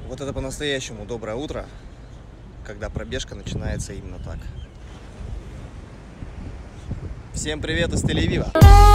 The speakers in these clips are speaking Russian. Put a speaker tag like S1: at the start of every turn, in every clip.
S1: Вот это по-настоящему доброе утро, когда пробежка начинается именно так. Всем привет из Тель-Авива!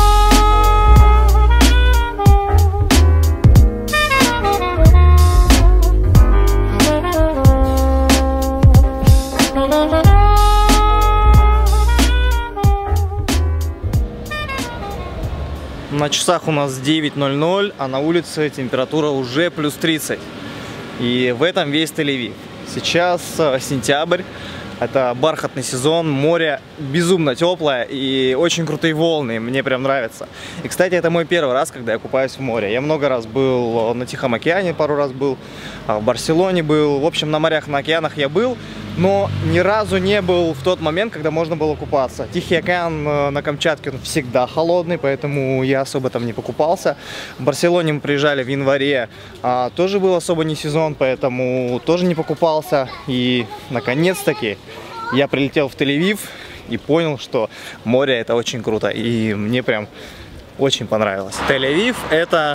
S1: На часах у нас 9:00, а на улице температура уже плюс 30. И в этом весь Тель-Авив. Сейчас сентябрь, это бархатный сезон, море безумно теплое и очень крутые волны, мне прям нравится. И, кстати, это мой первый раз, когда я купаюсь в море. Я много раз был на Тихом океане, пару раз был, в Барселоне был. В общем, на морях, на океанах я был, но ни разу не был в тот момент, когда можно было купаться. Тихий океан на Камчатке, он всегда холодный, поэтому я особо там не покупался. В Барселоне мы приезжали в январе, тоже был особо не сезон, поэтому тоже не покупался. И, наконец-таки, я прилетел в Тель-Авив и понял, что море это очень круто. И мне прям очень понравилось. Тель-Авив это...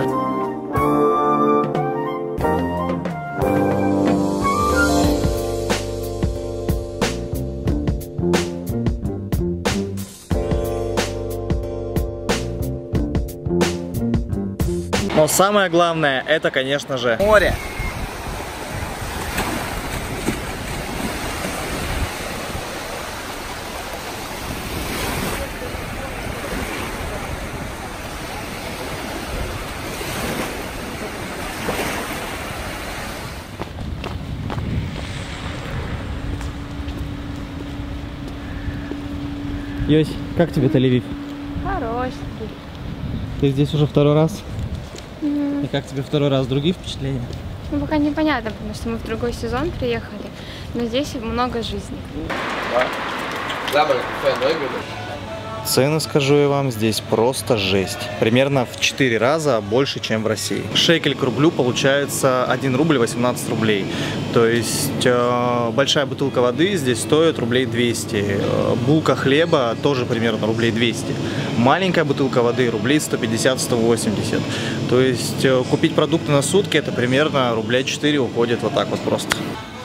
S1: Но самое главное, это, конечно же, море. Йось, как тебе Тель-Авив?
S2: Хороший.
S1: Ты здесь уже второй раз? И как тебе второй раз? Другие впечатления?
S2: Ну, пока непонятно, потому что мы в другой сезон приехали, но здесь много жизни.
S1: Цены, скажу я вам, здесь просто жесть. Примерно в 4 раза больше, чем в России. Шекель к рублю получается 1 рубль 18 рублей. То есть большая бутылка воды здесь стоит рублей 200. Булка хлеба тоже примерно рублей 200. Маленькая бутылка воды рублей 150-180. То есть купить продукты на сутки это примерно рубля 4 уходит вот так вот просто.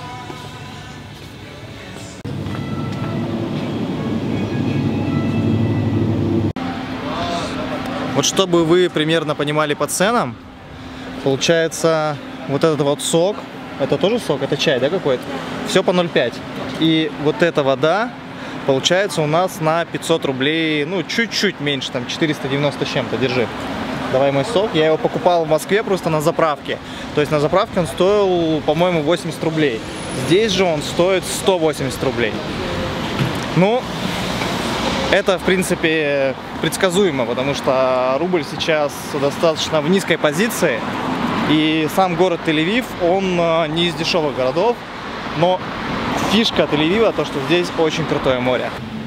S1: Вот чтобы вы примерно понимали по ценам, получается вот этот вот сок, это тоже сок, это чай, да, какой-то? Все по 0,5. И вот эта вода получается у нас на 500 рублей, ну чуть-чуть меньше, там 490 с чем-то, держи. Давай мой сок, я его покупал в Москве просто на заправке. То есть на заправке он стоил, по-моему, 80 рублей. Здесь же он стоит 180 рублей. Ну... Это, в принципе, предсказуемо, потому что рубль сейчас достаточно в низкой позиции. И сам город Тель-Авив, он не из дешевых городов, но фишка Тель-Авива то, что здесь очень крутое море.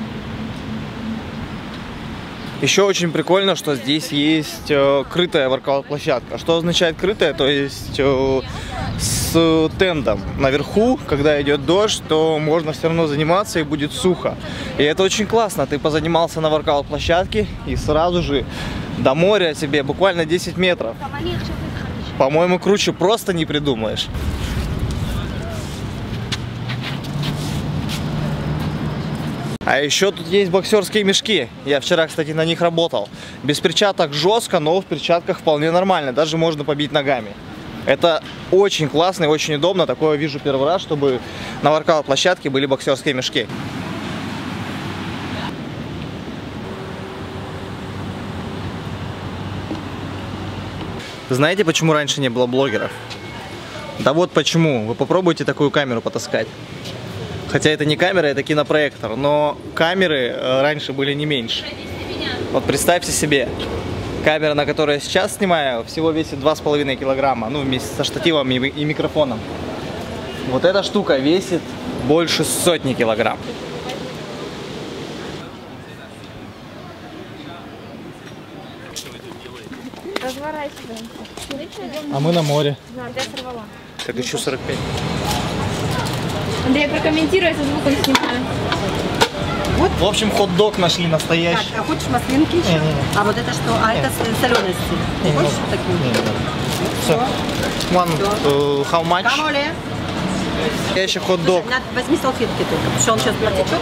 S1: Еще очень прикольно, что здесь есть крытая воркаут-площадка. Что означает крытая? То есть с тентом наверху, когда идет дождь, то можно все равно заниматься и будет сухо. И это очень классно. Ты позанимался на воркаут-площадке и сразу же до моря тебе буквально 10 метров. По-моему, круче просто не придумаешь. А еще тут есть боксерские мешки. Я вчера, кстати, на них работал. Без перчаток жестко, но в перчатках вполне нормально. Даже можно побить ногами. Это очень классно и очень удобно. Такое вижу первый раз, чтобы на воркаут-площадке были боксерские мешки. Знаете, почему раньше не было блогеров? Да вот почему. Вы попробуйте такую камеру потаскать. Хотя это не камера, это кинопроектор, но камеры раньше были не меньше. Вот представьте себе, камера, на которой я сейчас снимаю, всего весит 2,5 килограмма, ну вместе со штативом и микрофоном. Вот эта штука весит больше 100 килограмм.
S2: Разворачиваемся.
S1: А мы на море.
S2: Да, я сорвала.
S1: Так еще 45.
S2: Андрей, прокомментируй, со звуком снимаю.
S3: Вот.
S1: В общем, хот-дог нашли настоящий.
S3: Так, а хочешь маслинки еще?
S1: Не.
S3: А вот это что? А это солености. Хочешь такую?
S1: Все. First one, how much? Еще хот-дог.
S3: Возьми салфетки только, потому что он сейчас протечет.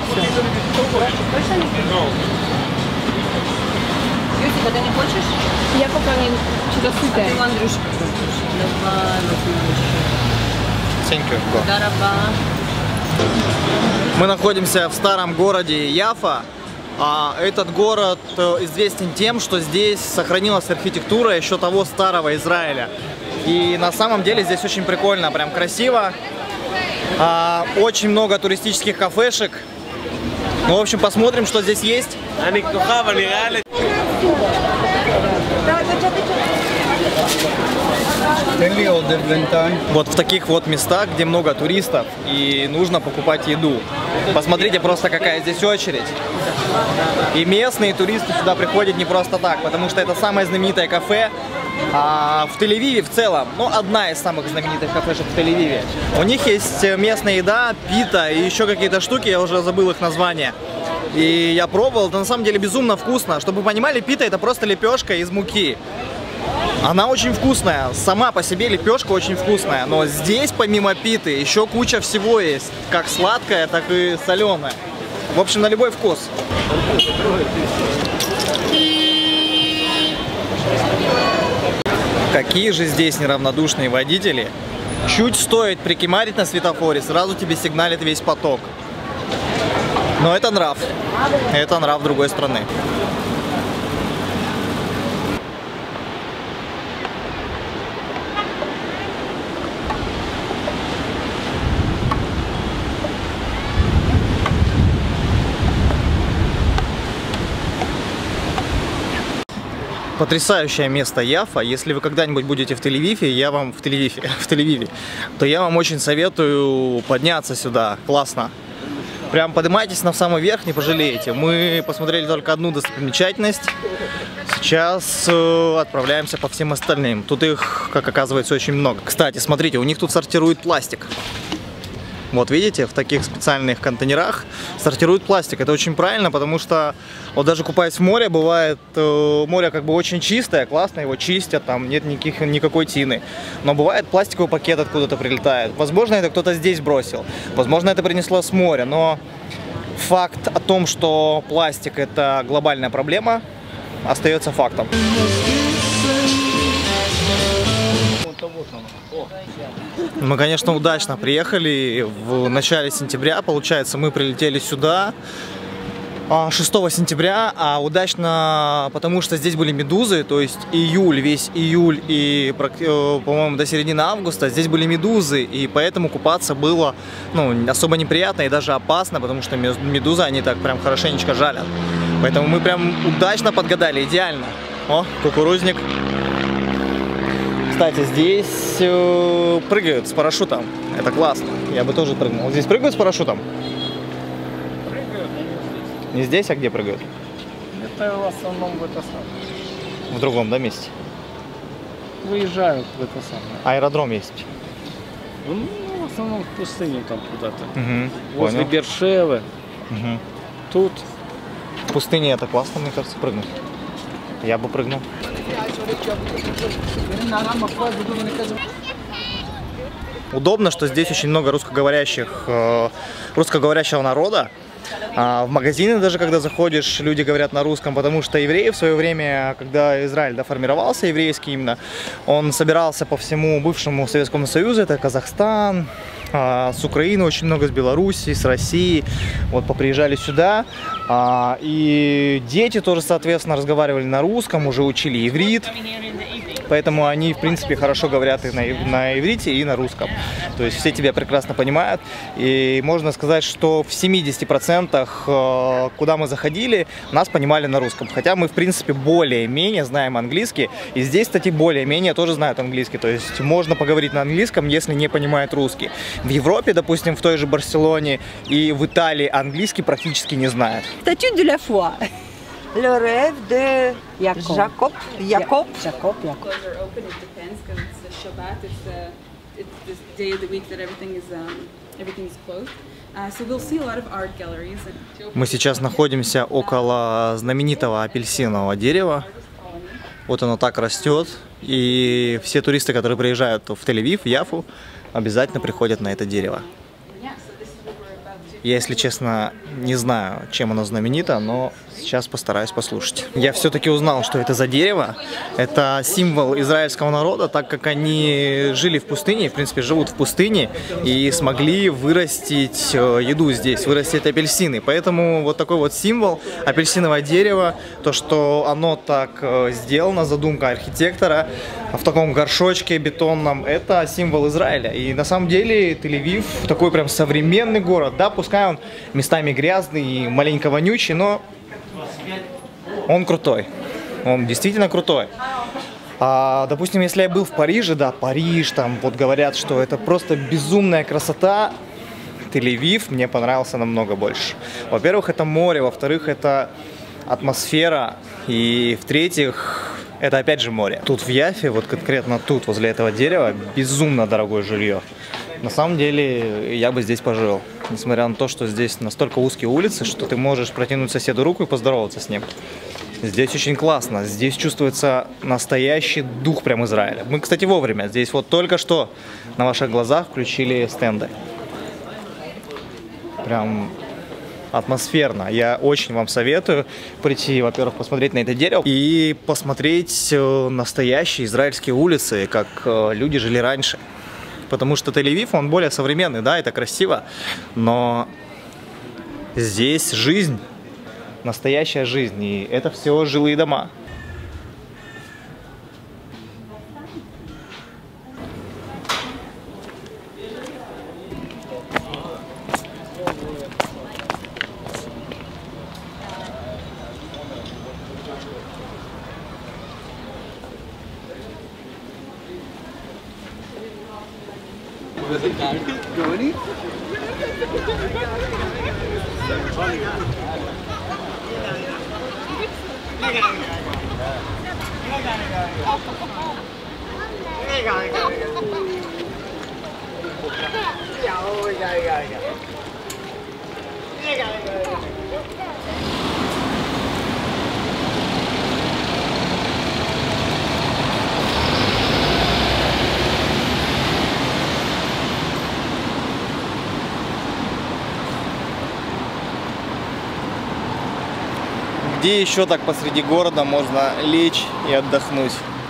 S3: Юси, когда не хочешь?
S2: Я пока не что-то сытая.
S3: Ты, Андрюшка.
S1: Thank you.
S3: Дараба.
S1: Мы находимся в старом городе Яфа. Этот город известен тем, что здесь сохранилась архитектура еще того старого Израиля. И на самом деле здесь очень прикольно, прям красиво. Очень много туристических кафешек. Ну, в общем, посмотрим, что здесь есть. Вот в таких вот местах, где много туристов и нужно покупать еду. Посмотрите просто, какая здесь очередь. И местные туристы сюда приходят не просто так, потому что это самое знаменитое кафе в Тель-Авиве в целом. Ну, одна из самых знаменитых кафешек в Тель-Авиве. У них есть местная еда, пита и еще какие-то штуки, я уже забыл их название. И я пробовал, это на самом деле безумно вкусно. Чтобы вы понимали, пита — это просто лепешка из муки. Она очень вкусная, сама по себе лепешка очень вкусная, но здесь помимо питы еще куча всего есть, как сладкое, так и соленое. В общем, на любой вкус. Какие же здесь неравнодушные водители. Чуть стоит прикимарить на светофоре, сразу тебе сигналит весь поток. Но это нрав другой страны. Потрясающее место Яфа. Если вы когда-нибудь будете в Тель-Авиве, то я вам очень советую подняться сюда. Классно. Прям поднимайтесь на самый верх, не пожалеете. Мы посмотрели только одну достопримечательность. Сейчас отправляемся по всем остальным. Тут их, как оказывается, очень много. Кстати, смотрите, у них тут сортируют пластик. Вот видите, в таких специальных контейнерах сортируют пластик. Это очень правильно, потому что вот даже купаясь в море, бывает, море как бы очень чистое, классно, его чистят, там нет никакой тины. Но бывает, пластиковый пакет откуда-то прилетает. Возможно, это кто-то здесь бросил, возможно, это принесло с моря, но факт о том, что пластик — это глобальная проблема, остается фактом. Мы, конечно, удачно приехали в начале сентября, получается, мы прилетели сюда 6 сентября, а удачно, потому что здесь были медузы, то есть июль, весь июль и, по-моему, до середины августа здесь были медузы, и поэтому купаться было, особо неприятно и даже опасно, потому что медузы, они так прям хорошенечко жалят. Поэтому мы прям удачно подгадали, идеально. О, кукурузник. Кстати, здесь прыгают с парашютом. Это классно. Я бы тоже прыгнул. Здесь прыгают с парашютом?
S4: Прыгают, но не здесь.
S1: Не здесь, а где прыгают?
S4: Это в основном в это самое.
S1: В другом, да, месте?
S4: Выезжают в это самое.
S1: Аэродром есть?
S4: Ну, в основном в пустыню там куда-то.
S1: Угу,
S4: возле
S1: понял.
S4: Бершевы.
S1: Угу.
S4: Тут.
S1: В пустыне это классно, мне кажется, прыгнуть. Я бы прыгнул. Удобно, что здесь очень много русскоговорящего народа. В магазины даже, когда заходишь, люди говорят на русском, потому что евреи в свое время, когда Израиль формировался, еврейский именно, он собирался по всему бывшему Советскому Союзу, это Казахстан, с Украины очень много, с Белоруссии, с России, вот поприезжали сюда, и дети тоже, соответственно, разговаривали на русском, уже учили иврит, поэтому они, в принципе, хорошо говорят и на иврите, и на русском, то есть все тебя прекрасно понимают, и можно сказать, что в 70%, куда мы заходили, нас понимали на русском, хотя мы, в принципе, более-менее знаем английский, и здесь, кстати, более-менее тоже знают английский, то есть можно поговорить на английском, если не понимают русский. В Европе, допустим, в той же Барселоне и в Италии английский практически не знают.
S3: Statue de la foi. Le rêve de Jacob. Jacob.
S5: Close or open, it depends because it's the Shabbat. It's the day of the week that everything is closed. So we'll see a lot of art galleries.
S1: Мы сейчас находимся около знаменитого апельсинового дерева. Вот оно так растет. И все туристы, которые приезжают в Тель-Авив, в Яффу, обязательно приходят на это дерево. Я, если честно, не знаю, чем оно знаменито, но сейчас постараюсь послушать. Я все-таки узнал, что это за дерево. Это символ израильского народа, так как они жили в пустыне, в принципе, живут в пустыне и смогли вырастить еду здесь, вырастить апельсины. Поэтому вот такой вот символ, апельсиновое дерево, то, что оно так сделано, задумка архитектора, в таком горшочке бетонном, это символ Израиля. И на самом деле Тель-Авив такой прям современный город, да, пускай он местами грязный и маленько вонючий, но он крутой, он действительно крутой. Допустим, если я был в Париже, да, Париж, там вот говорят, что это просто безумная красота, Тель-Авив мне понравился намного больше. Во-первых, это море, во-вторых, это атмосфера, и в-третьих, это опять же море. Тут в Яффе, вот конкретно тут, возле этого дерева, безумно дорогое жилье. На самом деле, я бы здесь пожил. Несмотря на то, что здесь настолько узкие улицы, что ты можешь протянуть соседу руку и поздороваться с ним. Здесь очень классно. Здесь чувствуется настоящий дух прям Израиля. Мы, кстати, вовремя. Здесь вот только что на ваших глазах включили стенды. Прям атмосферно. Я очень вам советую прийти, во-первых, посмотреть на это дерево и посмотреть настоящие израильские улицы, как люди жили раньше. Потому что Тель-Авив, он более современный, да, это красиво, но здесь жизнь, настоящая жизнь, и это все жилые дома. Где еще так посреди города можно лечь и отдохнуть?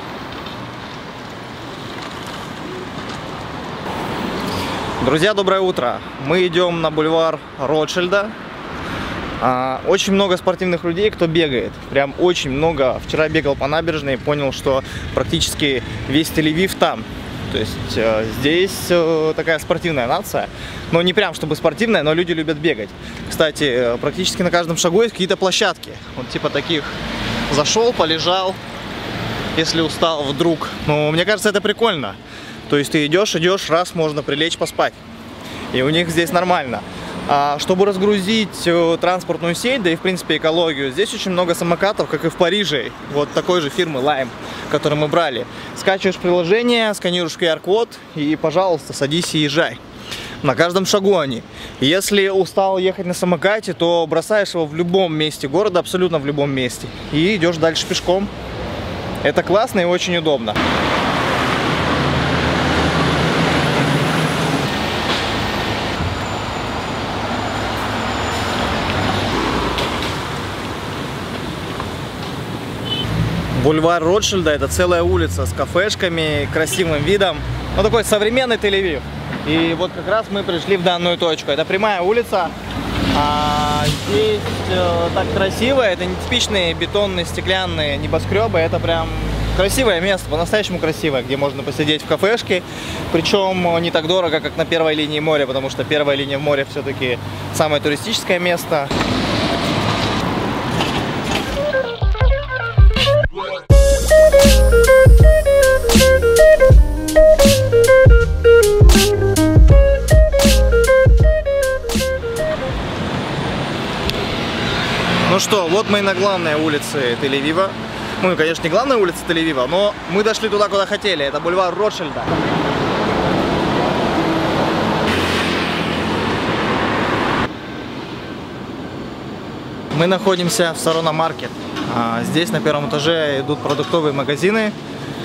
S1: Друзья, доброе утро! Мы идем на бульвар Ротшильда. Очень много спортивных людей, кто бегает. Прям очень много. Вчера бегал по набережной и понял, что практически весь Тель-Авив там. То есть здесь такая спортивная нация. Но не прям чтобы спортивная, но люди любят бегать. Кстати, практически на каждом шагу есть какие-то площадки. Вот типа таких. Зашел, полежал, если устал вдруг. Но мне кажется, это прикольно. То есть ты идешь, раз, можно прилечь, поспать. И у них здесь нормально. Чтобы разгрузить транспортную сеть, да и в принципе экологию, здесь очень много самокатов, как и в Париже. Вот такой же фирмы Lime, который мы брали. Скачиваешь приложение, сканируешь QR-код и, пожалуйста, садись и езжай. На каждом шагу они. Если устал ехать на самокате, то бросаешь его в любом месте города, абсолютно в любом месте. И идешь дальше пешком. Это классно и очень удобно. Бульвар Ротшильда — это целая улица с кафешками, красивым видом. Ну, такой современный Тель-Авив. И вот как раз мы пришли в данную точку. Это прямая улица. Здесь так красиво. Это не типичные бетонные, стеклянные небоскребы. Это прям красивое место, по-настоящему красивое, где можно посидеть в кафешке. Причем не так дорого, как на первой линии моря, потому что первая линия моря все-таки самое туристическое место. Ну что, вот мы и на главной улице Тель-Авива. Ну, конечно, не главная улица Тель-Авива, но мы дошли туда, куда хотели. Это бульвар Ротшильда. Мы находимся в Сарона Маркет. Здесь на первом этаже идут продуктовые магазины,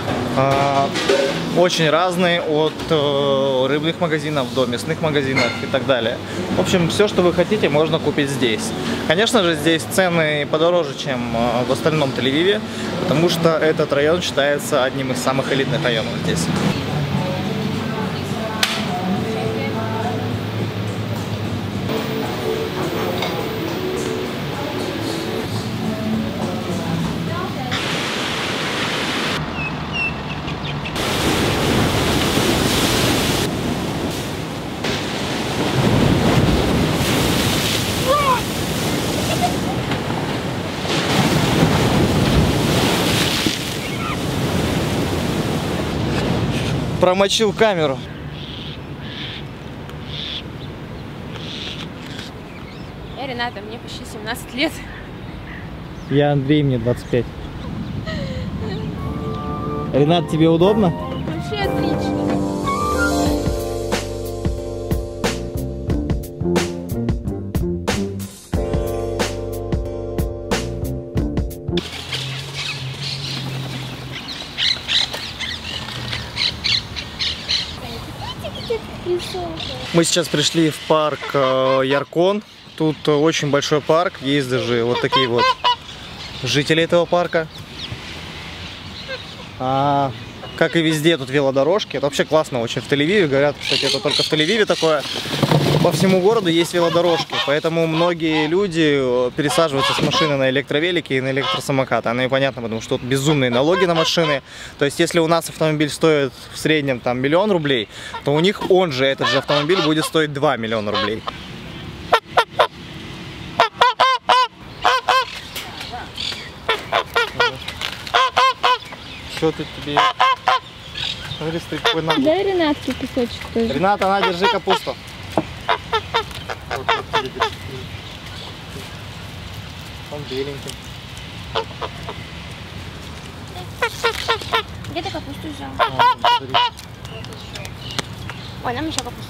S1: очень разные, от рыбных магазинов до мясных магазинов и так далее. В общем, все, что вы хотите, можно купить здесь. Конечно же, здесь цены подороже, чем в остальном Тель-Авиве, потому что этот район считается одним из самых элитных районов здесь. Промочил камеру.
S2: Я Рената, мне почти 17 лет.
S1: Я Андрей, мне 25. Ренат, тебе удобно?
S2: Вообще отлично.
S1: Мы сейчас пришли в парк Яркон. Тут очень большой парк. Есть даже вот такие вот жители этого парка. Как и везде, тут велодорожки. Это вообще классно очень в Тель-Авиве. Говорят, кстати, это только в Тель-Авиве такое. По всему городу есть велодорожки. Поэтому многие люди пересаживаются с машины на электровелики и на электросамокаты. Оно и понятно, потому что тут безумные налоги на машины. То есть, если у нас автомобиль стоит в среднем там 1 000 000 рублей, то у них этот же автомобиль будет стоить 2 миллиона рублей. Что тут тебе? Смотри, какой надо.
S2: Дай Ренатке кусочек тоже.
S1: Рената, на, держи капусту. Он беленький.
S2: Где ты капусту взял? Ой, нам еще капусту.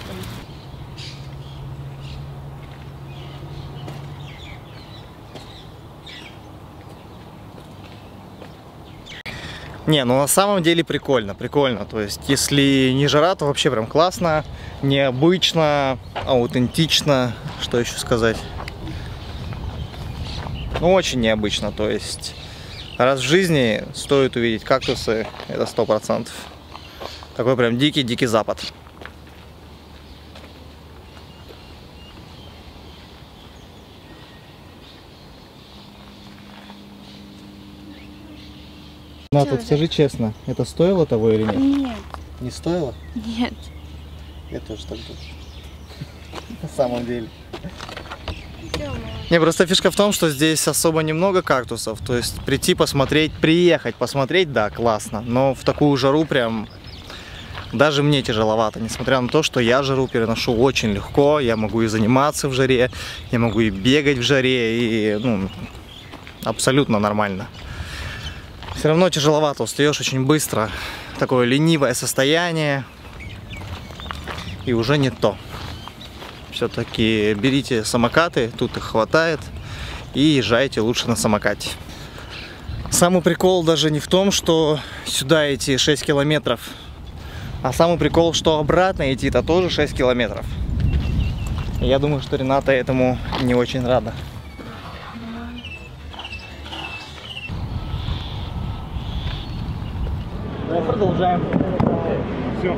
S1: Не, ну на самом деле прикольно. То есть, если не жара, то вообще прям классно, необычно, аутентично, что еще сказать. Ну, очень необычно, то есть, раз в жизни стоит увидеть кактусы, это 100%. Такой прям дикий-дикий запад. Тут скажи честно, это стоило того или нет?
S2: Нет.
S1: Не стоило?
S2: Нет.
S1: Я тоже так думаю. На самом деле. Не, просто фишка в том, что здесь особо немного кактусов. То есть прийти посмотреть, приехать посмотреть, да, классно. Но в такую жару прям даже мне тяжеловато. Несмотря на то, что я жару переношу очень легко. Я могу и заниматься в жаре, я могу и бегать в жаре. И, ну, абсолютно нормально. Все равно тяжеловато, устаешь очень быстро. Такое ленивое состояние. И уже не то. Все-таки берите самокаты, тут их хватает. И езжайте лучше на самокате. Самый прикол даже не в том, что сюда идти 6 километров. А самый прикол, что обратно идти это тоже 6 километров. И я думаю, что Рената этому не очень рада. Продолжаем. Все.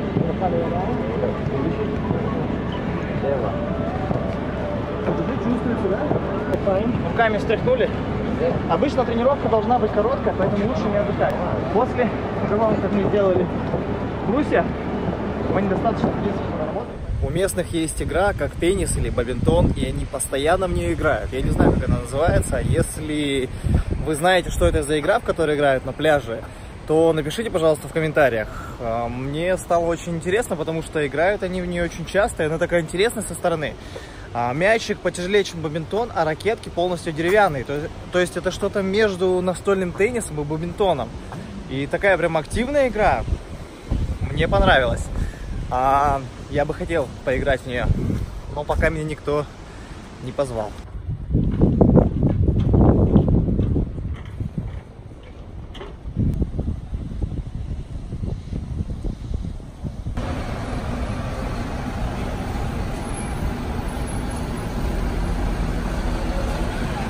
S1: Чувствуете, да? Руками встряхнули. Обычно тренировка должна быть короткая, поэтому лучше не отдыхать. После живого, как мы сделали в брусе, мы недостаточно поработали. У местных есть игра, как теннис или бадминтон, и они постоянно в нее играют. Я не знаю, как она называется. Если вы знаете, что это за игра, в которой играют на пляже, то напишите, пожалуйста, в комментариях. Мне стало очень интересно, потому что играют они в нее очень часто, и она такая интересная со стороны. Мячик потяжелее, чем бадминтон, а ракетки полностью деревянные. То есть это что-то между настольным теннисом и бадминтоном. И такая прям активная игра. Мне понравилась. Я бы хотел поиграть в нее, но пока меня никто не позвал.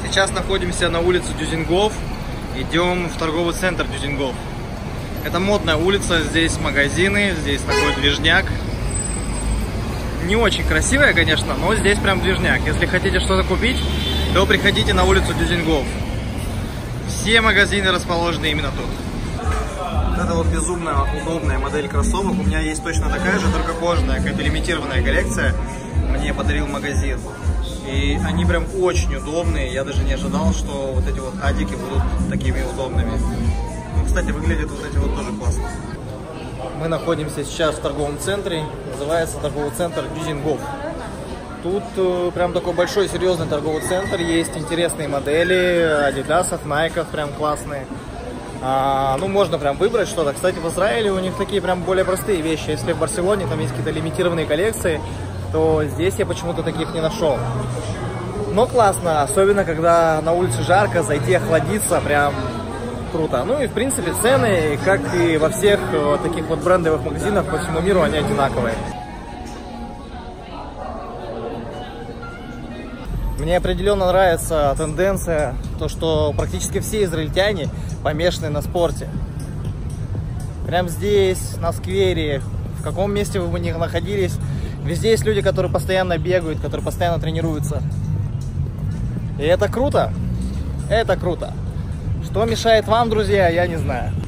S1: Сейчас находимся на улице Дюзингоф. Идем в торговый центр Дюзингоф. Это модная улица, здесь магазины, здесь такой движняк. Не очень красивая, конечно, но здесь прям движняк. Если хотите что-то купить, то приходите на улицу Дюзингоф. Все магазины расположены именно тут. Вот это вот безумно удобная модель кроссовок. У меня есть точно такая же, только кожаная, какая-то лимитированная коллекция. Мне подарил магазин. И они прям очень удобные. Я даже не ожидал, что вот эти вот адики будут такими удобными. Ну, кстати, выглядят вот эти вот тоже классно. Мы находимся сейчас в торговом центре. Называется торговый центр Дюзингоф. Тут прям такой большой серьезный торговый центр. Есть интересные модели, адидасов, найков прям классные. Ну, можно прям выбрать что-то. Кстати, в Израиле у них такие прям более простые вещи. Если в Барселоне там есть какие-то лимитированные коллекции, то здесь я почему-то таких не нашел. Но классно, особенно когда на улице жарко, зайти охладиться, прям круто. Ну и в принципе цены, как и во всех таких вот брендовых магазинах по всему миру, они одинаковые. Мне определенно нравится тенденция, то что практически все израильтяне помешаны на спорте. Прям здесь, на сквере, в каком месте вы бы ни находились, везде есть люди, которые постоянно бегают, которые постоянно тренируются. И это круто. Это круто. Что мешает вам, друзья, я не знаю.